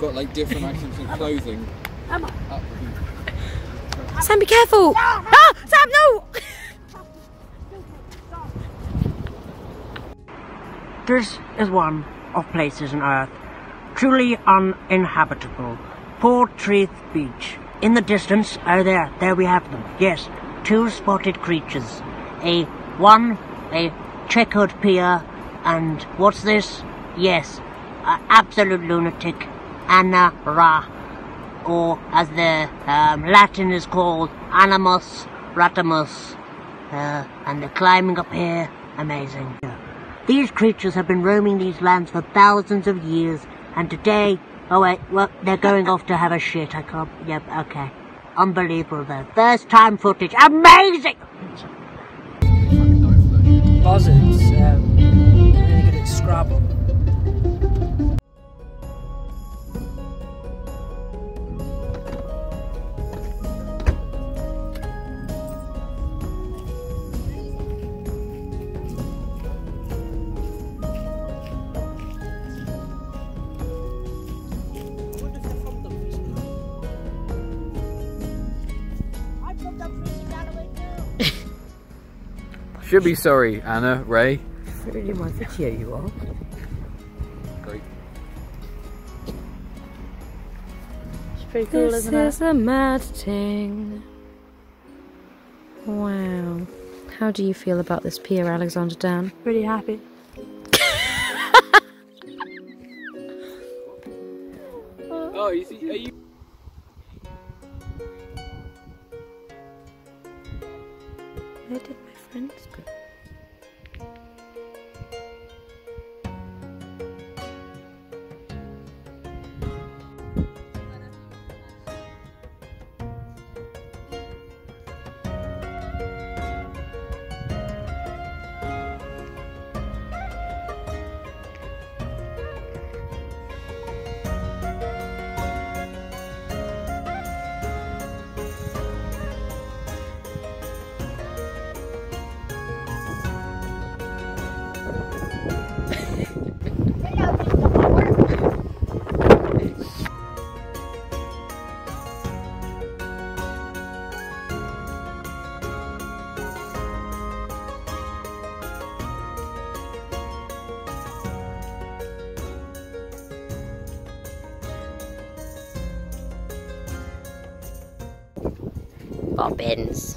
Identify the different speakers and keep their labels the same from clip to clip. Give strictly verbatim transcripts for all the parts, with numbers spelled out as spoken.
Speaker 1: got like different items of clothing.
Speaker 2: Come on. Sam, be careful! Ah, Sam, no!
Speaker 3: This is one of places on Earth truly uninhabitable. Portreath Beach. In the distance, oh there, there we have them. Yes, two spotted creatures. A one, a checkered pier, and what's this? Yes, a absolute lunatic, Anna Ra, or as the um, Latin is called, Animus Ratamus. Uh, and they're climbing up here. Amazing. These creatures have been roaming these lands for thousands of years, and today, oh wait, well, they're going off to have a shit. I can't, yep, okay. Unbelievable though. First time footage. Amazing!
Speaker 4: Buzzards, um, really good at Scrabble.
Speaker 1: Should be sorry, Anna, Ray.
Speaker 4: Really my video you are.
Speaker 1: Great.
Speaker 2: It's pretty cool,
Speaker 5: this
Speaker 2: isn't it?
Speaker 5: This is a mad thing. Wow. How do you feel about this pier, Alexander Dan?
Speaker 2: Pretty happy.
Speaker 1: Oh, you see, are you...
Speaker 5: Where did my friends go?
Speaker 2: Bobbins.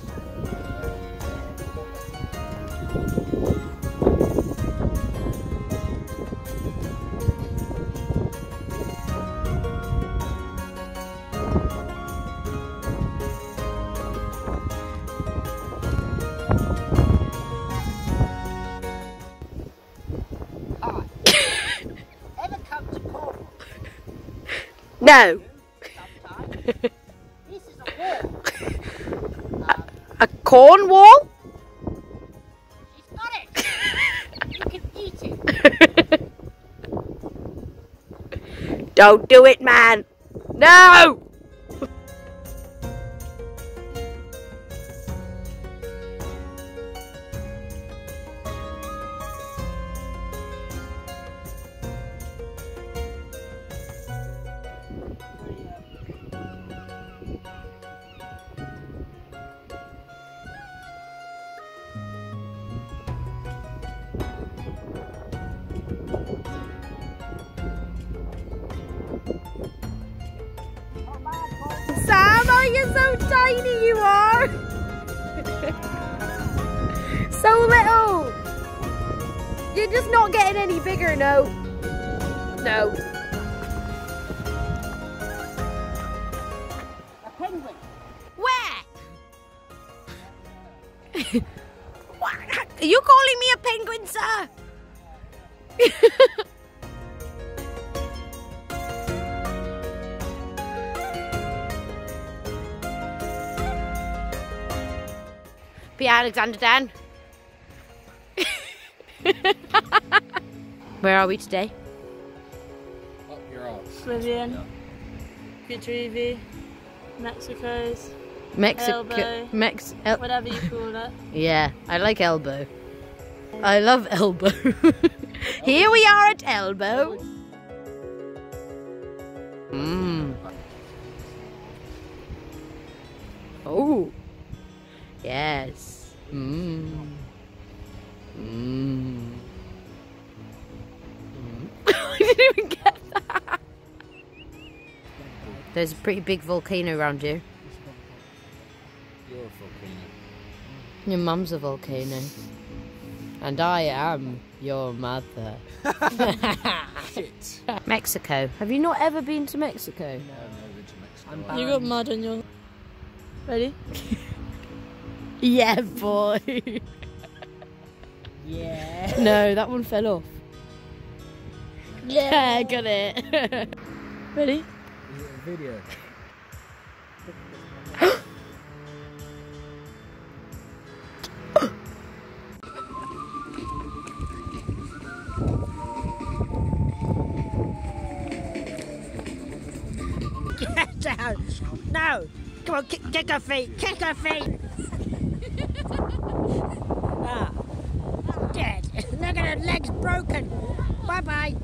Speaker 3: Ever come to Cornwall?
Speaker 2: No.
Speaker 3: This is a wall.
Speaker 2: A cornwall?
Speaker 3: She's got it. You can eat it.
Speaker 2: Don't do it, man. No! Sam, oh, you're so tiny, you are! So little! You're just not getting any bigger, no. No.
Speaker 3: A penguin.
Speaker 2: Where? What? Are you calling me a penguin, sir? Be Alexander Dan. Where are we today?
Speaker 1: Up your arse.
Speaker 6: Oblivion, Vitruvi, Mexico's,
Speaker 5: Mexico.
Speaker 6: Elbow.
Speaker 5: Mex. El
Speaker 6: whatever you call it.
Speaker 5: yeah, I like Elbow. I love Elbow. Here we are at Elbow. Oh. Yes. Mmm. Mmm. I didn't even get that. There's a pretty big volcano around you.
Speaker 1: You're a volcano.
Speaker 5: Your mum's a volcano. And I am your mother.
Speaker 1: Shit.
Speaker 5: Mexico. Have you not ever been to Mexico?
Speaker 1: I've never been to Mexico.
Speaker 6: You got mud on your... Ready?
Speaker 5: Yeah, boy.
Speaker 3: Yeah.
Speaker 5: No, that one fell off.
Speaker 6: Yeah.
Speaker 5: Got it.
Speaker 6: Ready?
Speaker 1: Is it a video?
Speaker 3: Get down. No. Come on, kick, kick her feet. Kick her feet. Ah. Dead. Look at her legs broken. Bye bye.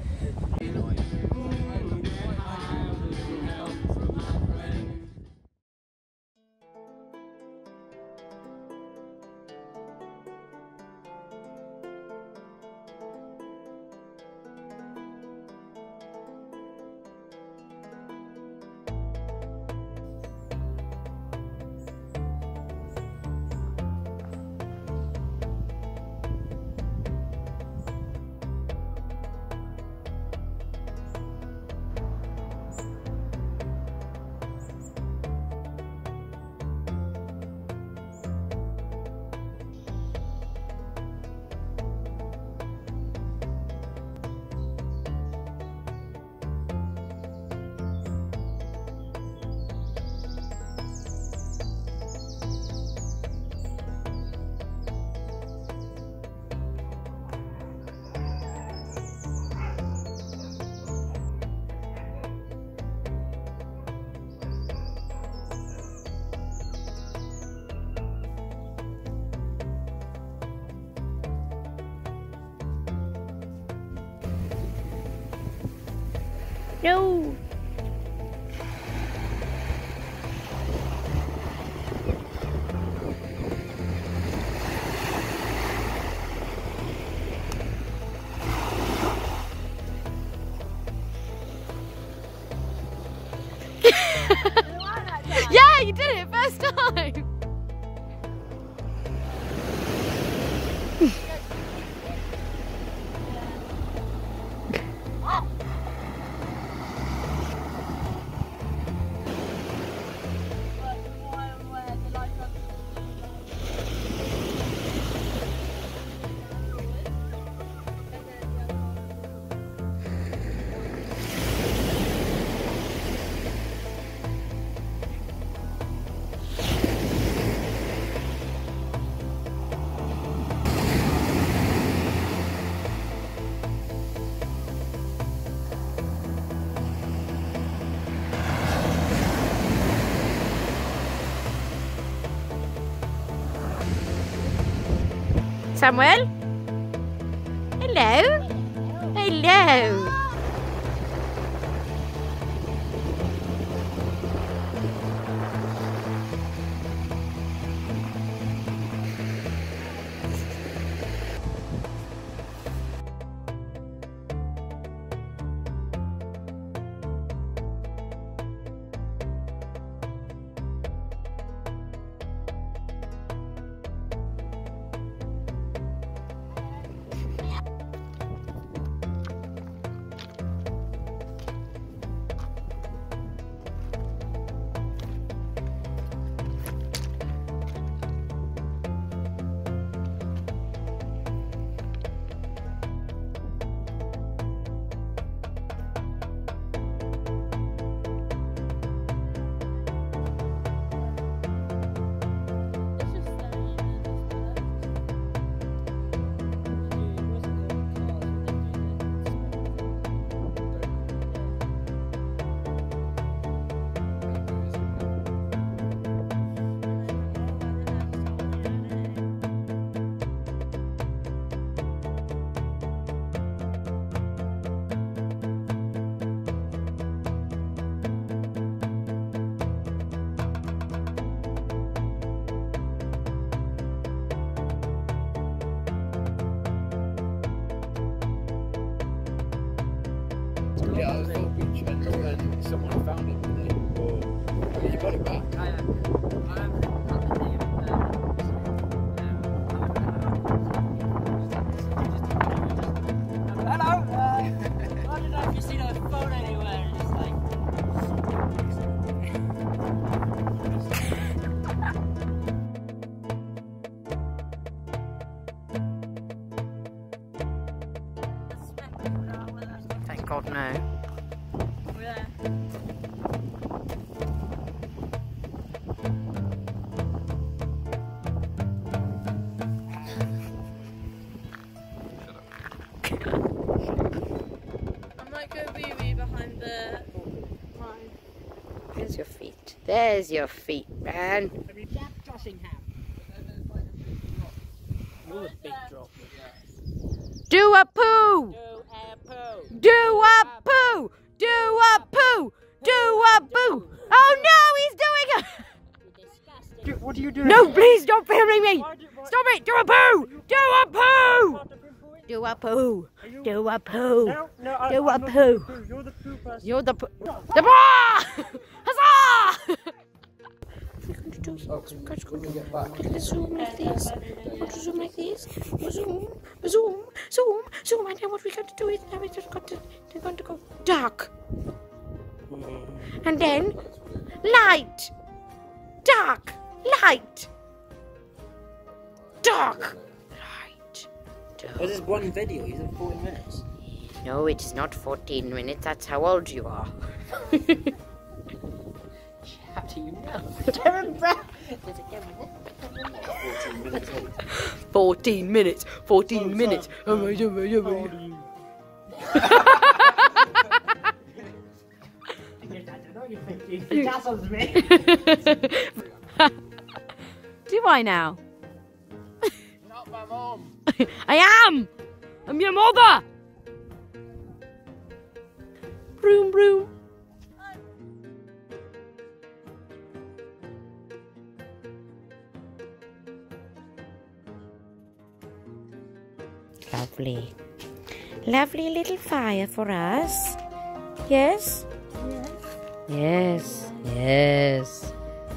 Speaker 5: No. Yeah, you did it first time. Samuel? Hello? Hello?
Speaker 1: Yeah, I was on the beach and then someone found it, didn't they? Or you got it back?
Speaker 3: Hello! Uh, I don't know if you've seen a phone anywhere. It's like...
Speaker 5: Thank God, no.
Speaker 6: Yeah. I might go wee wee behind the line.
Speaker 5: There's your feet. There's your feet, man.
Speaker 3: You're a big drop.
Speaker 5: Do a poo! Do a poo! Do a poo! Do a poo! Oh no, he's doing it!
Speaker 3: What are you doing?
Speaker 5: No, please stop filming me! Stop it! Do a poo! Do a poo! Do a poo! Do a poo!
Speaker 3: No, no, I,
Speaker 5: Do
Speaker 3: I'm
Speaker 5: a
Speaker 3: not
Speaker 5: poo.
Speaker 3: the poo. You're the poo person.
Speaker 5: You're the poo. The poo! Huzzah!
Speaker 1: Oh, when we get back.
Speaker 5: Zoom like this. Zoom like this. Zoom, zoom, zoom, zoom. And then what we're going to do is now we've just got to, they're going to go dark. And then light. Dark. Light. Dark. Light. Dark.
Speaker 3: This is one video. He's in forty minutes.
Speaker 5: No, it is not fourteen minutes. That's how old you are.
Speaker 3: How do you know? Kevin Brown.
Speaker 5: fourteen minutes. fourteen minutes. Oh my God, oh my God.
Speaker 3: He dazzles me.
Speaker 5: Do I now?
Speaker 1: Not my mom.
Speaker 5: I am! I'm your mother! Broom, broom. Lovely. Lovely little fire for us. Yes? Yes. Yes.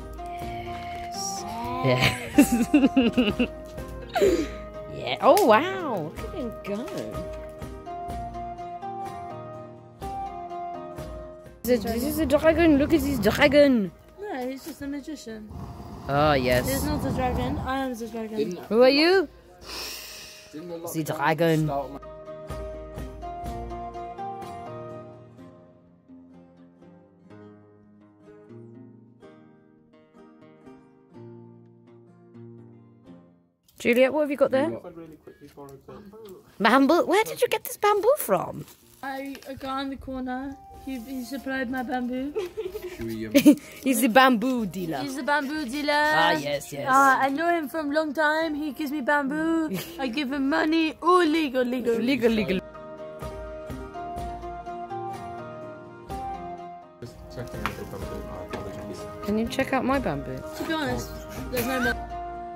Speaker 5: Yes. Yes. Yeah. Oh, wow. Look at him go. This is a dragon. Look at this dragon.
Speaker 6: No, he's just a magician.
Speaker 5: Oh,
Speaker 6: He's
Speaker 5: yes.
Speaker 6: not a dragon. I am the dragon.
Speaker 1: Didn't,
Speaker 5: Who are you?
Speaker 1: didn't a lot
Speaker 5: The
Speaker 1: of times
Speaker 5: dragon.
Speaker 1: start my-
Speaker 5: Juliet, what have you got there? Bamboo. Where did you get this bamboo from?
Speaker 6: I, a guy in the corner, he, he supplied my bamboo.
Speaker 1: Should we, um,
Speaker 5: He's the bamboo dealer.
Speaker 6: He's the bamboo dealer.
Speaker 5: Ah, yes, yes.
Speaker 6: Uh, I know him from a long time. He gives me bamboo. I give him money. Oh, legal, legal.
Speaker 5: Legal, legal.
Speaker 1: just checking out the bamboo? Oh, apologies.
Speaker 5: Can you check out my bamboo?
Speaker 6: To be honest, there's no more.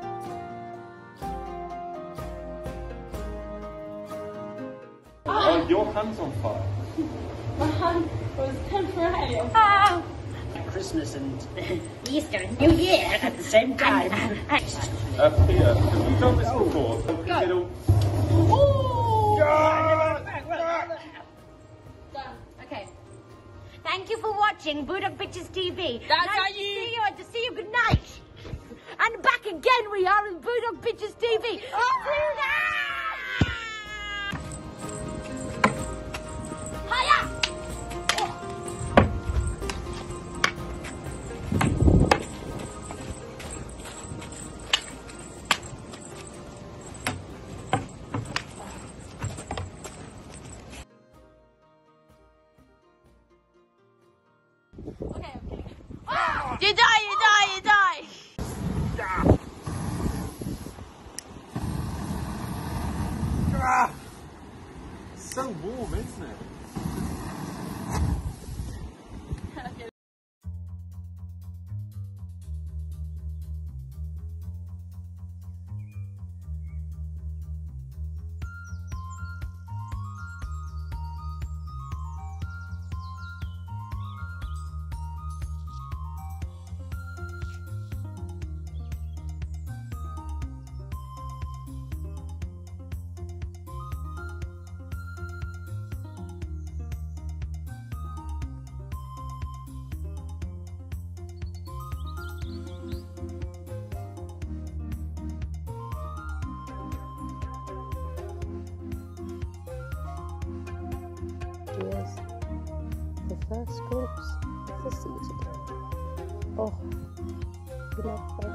Speaker 7: Oh, your hand's on fire.
Speaker 6: My hand was temporary.
Speaker 3: Christmas and Easter and New Year at the same time.
Speaker 7: Uh, Peter, have you done this before? Go.
Speaker 2: Okay. Thank you for watching Budok Bitches T V.
Speaker 6: That's
Speaker 2: nice
Speaker 6: how
Speaker 2: to
Speaker 6: you-
Speaker 2: see you and to see you. Good night. And back again we are in Budok Bitches T V. Hiya!
Speaker 6: You die, you die, you die.
Speaker 7: So warm, isn't it?
Speaker 5: dears. The first glimpse of the sea today. Oh, we love her.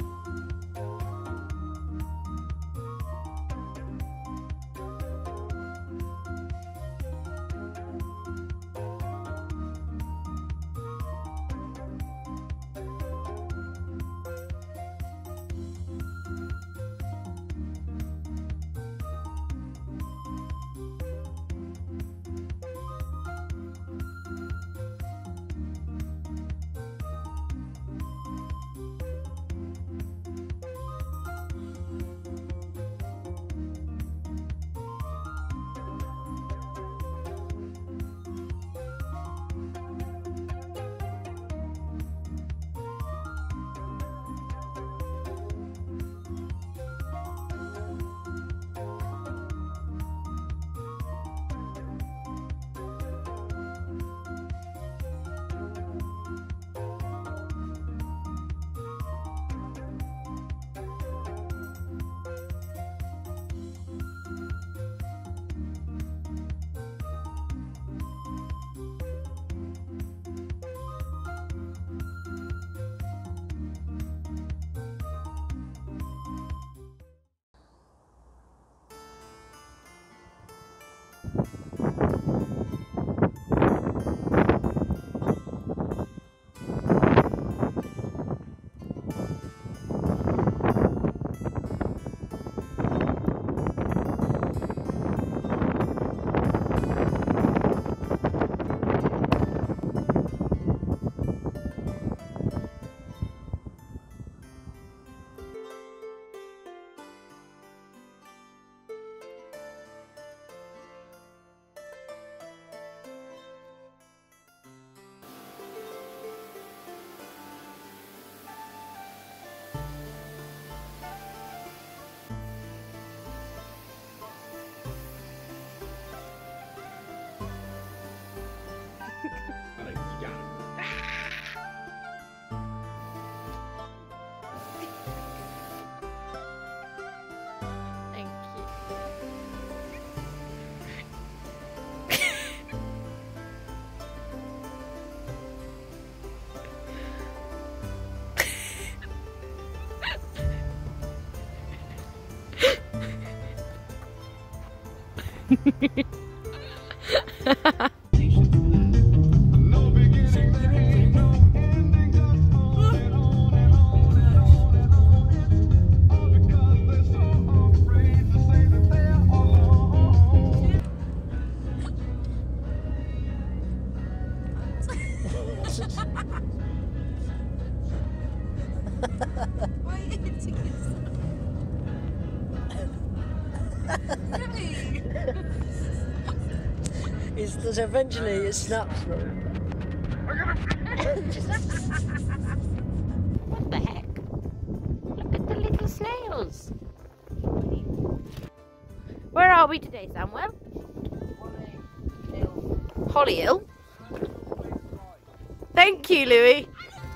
Speaker 3: It's that eventually it snaps from it.
Speaker 5: What the heck? Look at the little snails. Where are we today, Samuel? Holly Hill. Thank you, Louis.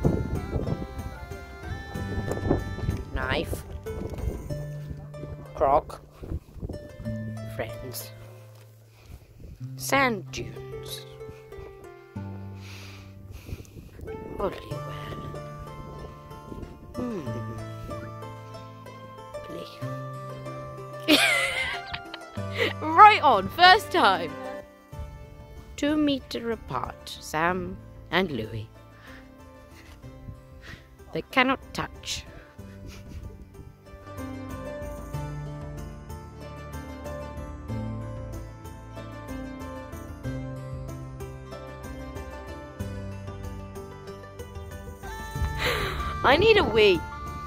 Speaker 5: Knife. Croc. Friends. Sand dunes. Hollywell. Hmm. Right on, first time. Two meter apart, Sam and Louis. They cannot touch. I need a wee.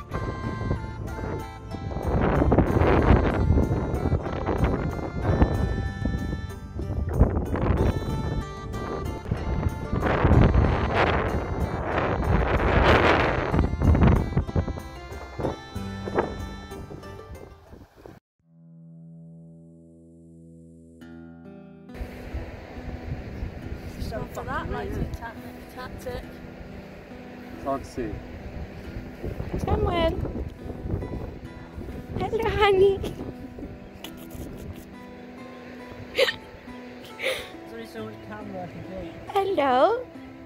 Speaker 6: So for that lighting tactic.
Speaker 7: Can't see.
Speaker 5: Samuel. Hello, honey.
Speaker 3: There's only so much
Speaker 4: camera complete.
Speaker 5: Hello.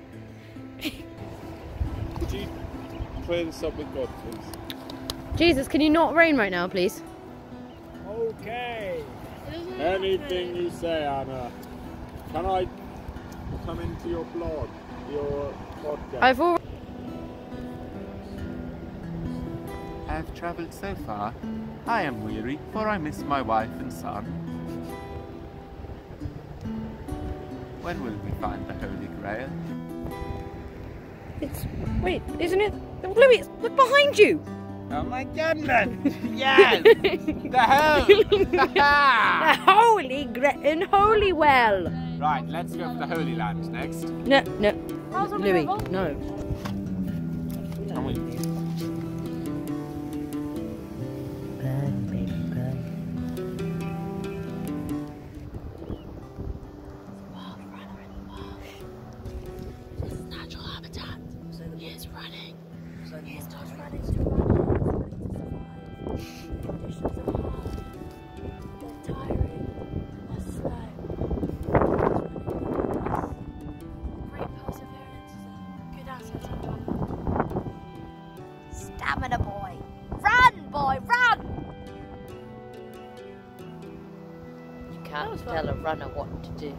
Speaker 1: Could you clear this up with God, please?
Speaker 2: Jesus, can you not rain right now, please?
Speaker 1: Okay. Anything you say, Anna. Can I come into your blog, your podcast?
Speaker 2: I've already.
Speaker 8: I've travelled so far. I am weary, for I miss my wife and son. When will we find the Holy Grail?
Speaker 5: It's wait, isn't it? Louis, look behind you.
Speaker 8: Oh my goodness! Yes! The hell!
Speaker 5: The Holy Grail in Holy Well.
Speaker 8: Right, let's go for the Holy Land next.
Speaker 5: No, no, Louis, no.
Speaker 8: Can we?
Speaker 4: Burn, baby, burn.
Speaker 2: Stamina boy. Run, boy, run! You can't tell a runner what to do.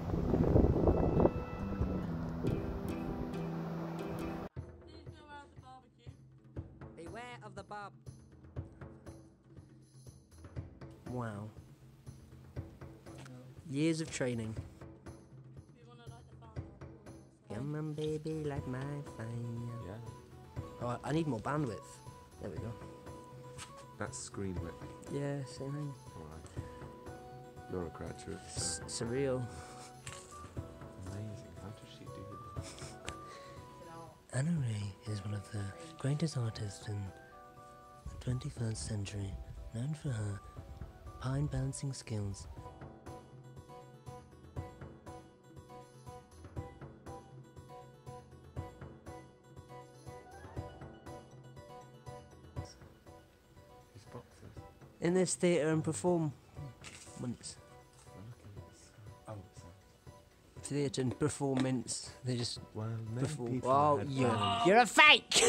Speaker 3: Beware of the bob. Wow. Years of training. Come on, baby, like my fire.
Speaker 8: Yeah.
Speaker 3: Oh, I need more bandwidth. There we go.
Speaker 8: That's screen width.
Speaker 3: Yeah, same thing.
Speaker 8: Alright. You're a graduate,
Speaker 3: S-
Speaker 8: so
Speaker 3: surreal.
Speaker 8: amazing. How does she do that?
Speaker 3: Anna Ray is one of the greatest artists in the twenty-first century, known for her pine balancing skills.
Speaker 8: These boxes.
Speaker 3: In this theatre and perform once.
Speaker 8: Oh,
Speaker 3: Theatre and performance. They just
Speaker 8: well, many
Speaker 3: perform.
Speaker 8: people
Speaker 3: Oh,
Speaker 8: had
Speaker 3: you're,
Speaker 8: plans.
Speaker 3: you're a fake!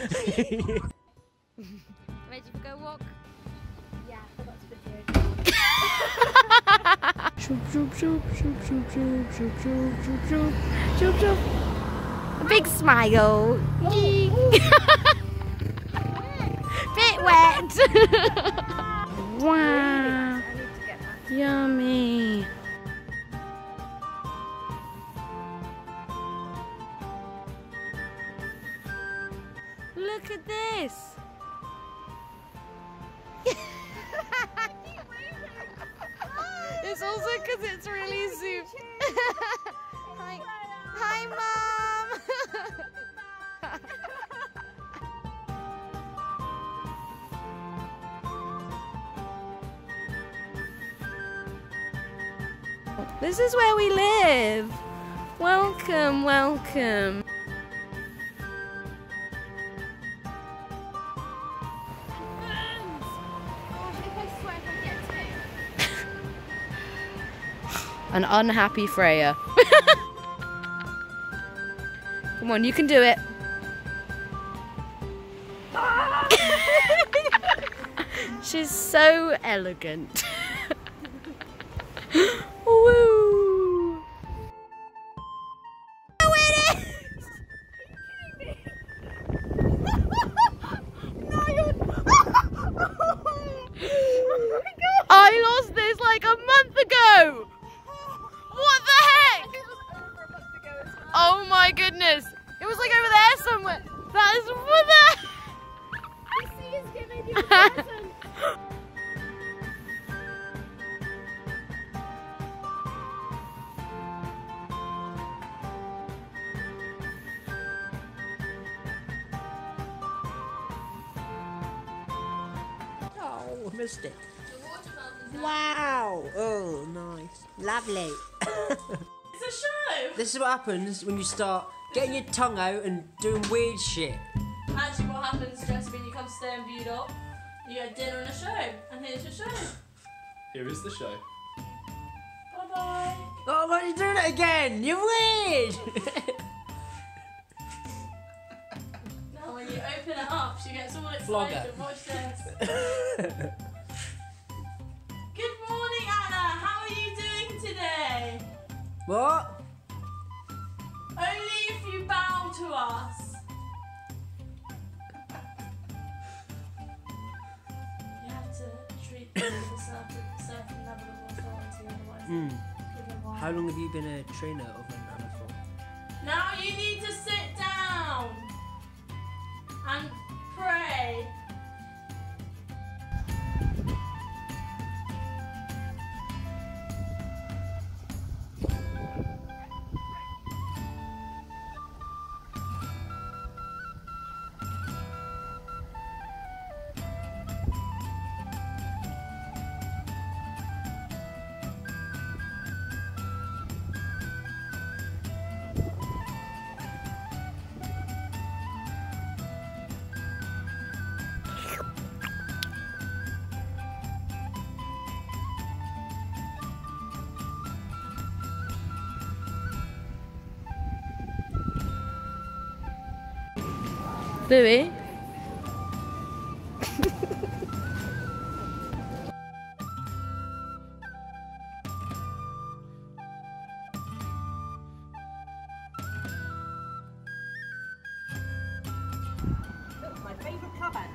Speaker 2: Ready for go walk?
Speaker 5: Yeah, I forgot to Shoop, shoop, shoop, shoop, shoop, shoop, shoop, shoop, shoop, shoop, shoop, shoop. A big smile. Bit wet. Wow. Yummy. Look at this. It's also because it's really zoomed. Hi, hi, Mom. This is where we live. Welcome, welcome. An unhappy Freya. Come on, you can do it. She's so elegant. Woo! Oh, it is! No, you're... I lost this like a month ago! What the heck? Oh my goodness! It was like over there somewhere. That is what the. I see he's giving you a present.
Speaker 3: Oh, missed it. Wow! Oh, nice. Lovely.
Speaker 6: It's a show!
Speaker 3: This is what happens when you start getting your tongue out and doing weird shit.
Speaker 6: Actually, what happens just when you come to stay and viewed up, you get dinner and a show, and here's your show.
Speaker 1: Here is the show.
Speaker 6: Bye bye.
Speaker 3: Oh, my
Speaker 4: you're doing it again! You're weird!
Speaker 6: Now when you open it up, she gets all
Speaker 4: Vlogger.
Speaker 6: excited. Watch this. Good morning, Anna. How are you doing today?
Speaker 4: What?
Speaker 6: Only if you bow to us. You have to treat them with a certain, certain level of authority, otherwise
Speaker 4: Mm.
Speaker 6: give them
Speaker 4: How long have you been a trainer of an Anna for?
Speaker 6: Now you need to sit down and pray.
Speaker 2: Louis?
Speaker 3: My favourite cupboard.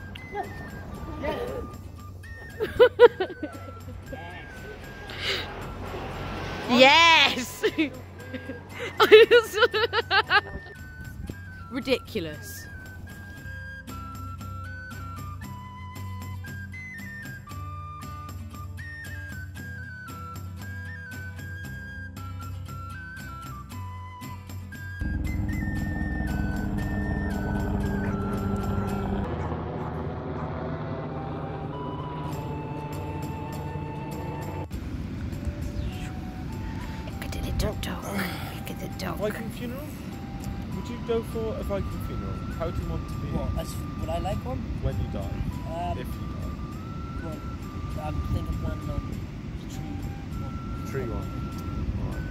Speaker 2: Yes! Ridiculous. Look at the toto. Look at the dog.
Speaker 7: Viking funeral? Would you go for a Viking funeral? How do you want to be
Speaker 4: What? As, would I like one?
Speaker 7: when you die?
Speaker 4: Um,
Speaker 7: If you die.
Speaker 4: well, I'm thinking planning on the tree one.
Speaker 7: Tree one. Alright.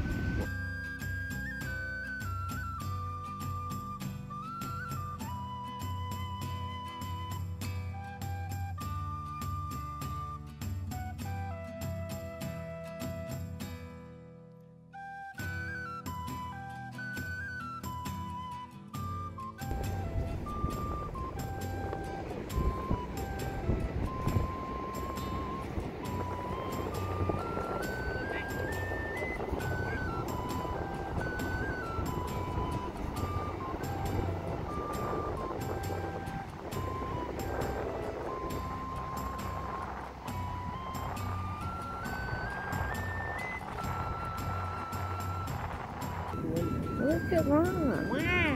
Speaker 2: Look at that. Wow.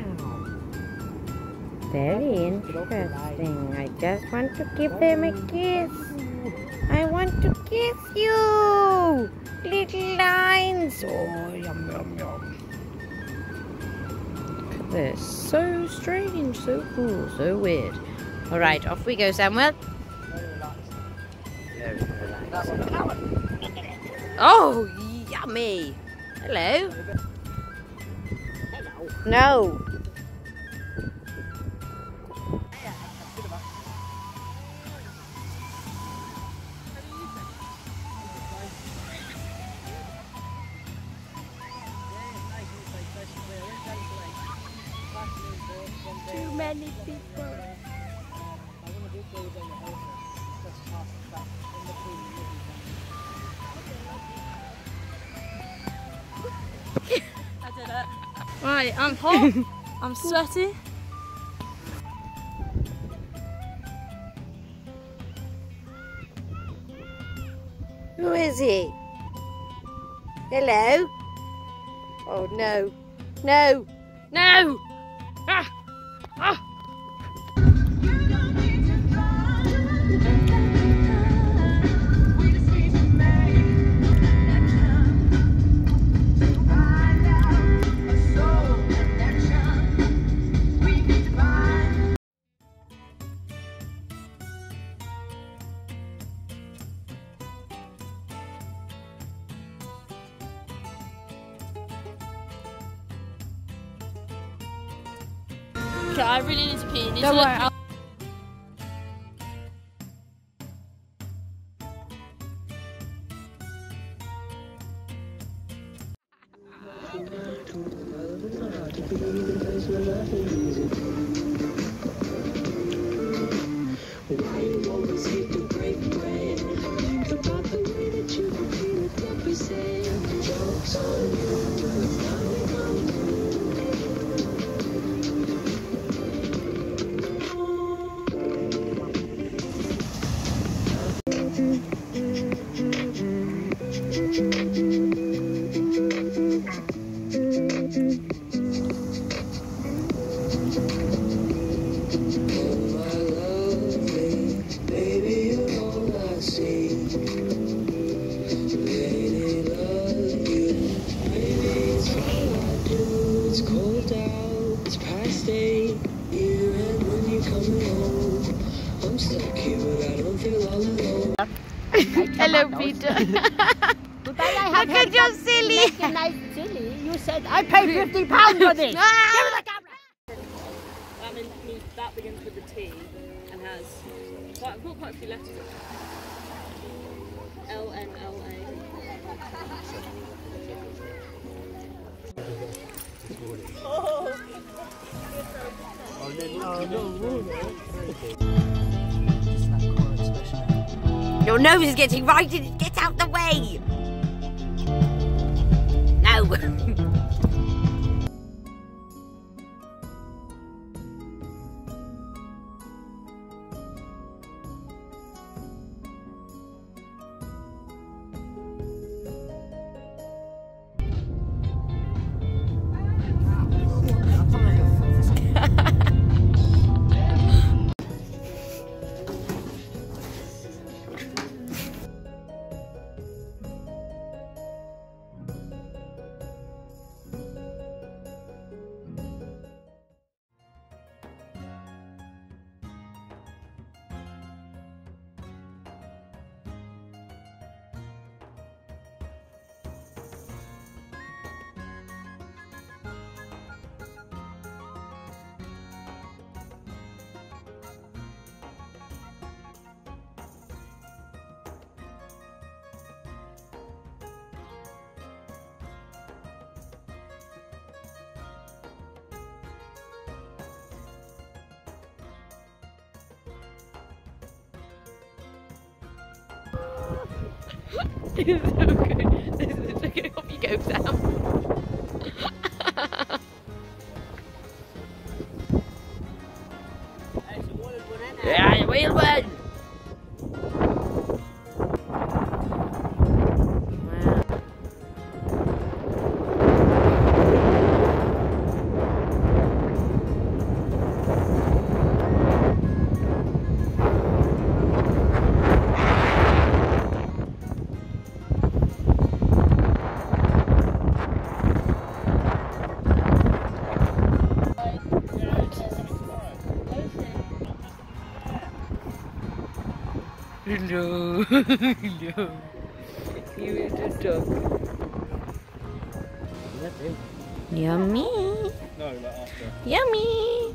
Speaker 2: Very interesting. I just want to give them a kiss. I want to kiss you. Little lines. Oh, yum, yum, yum. Look at this. So strange, so cool, so weird. All right, off we go, Samuel. Oh, yummy. Hello. No. Too many people.
Speaker 6: I did it. Right, I'm hot. I'm sweaty.
Speaker 2: Who is he? Hello? Oh no. No. No! Ah! Ah!
Speaker 6: Okay, I really need to pee. You need
Speaker 5: Don't
Speaker 6: to
Speaker 5: worry.
Speaker 6: let
Speaker 5: I'll Hello, Peter.
Speaker 2: Today I have
Speaker 5: Look at your silly.
Speaker 2: make a nice chili. You said I paid fifty pounds for this.
Speaker 5: Ah!
Speaker 6: That means, means that begins with the T and has quite, I've got quite a few letters. L N L A.
Speaker 2: Your nose is getting right in it. Get out the way. No.
Speaker 5: This is so good. This is so good. Off you go, Sam. Yeah, you will win. Hello. Hello. You eat a dog. Yummy.
Speaker 7: No, like after.
Speaker 5: Yummy.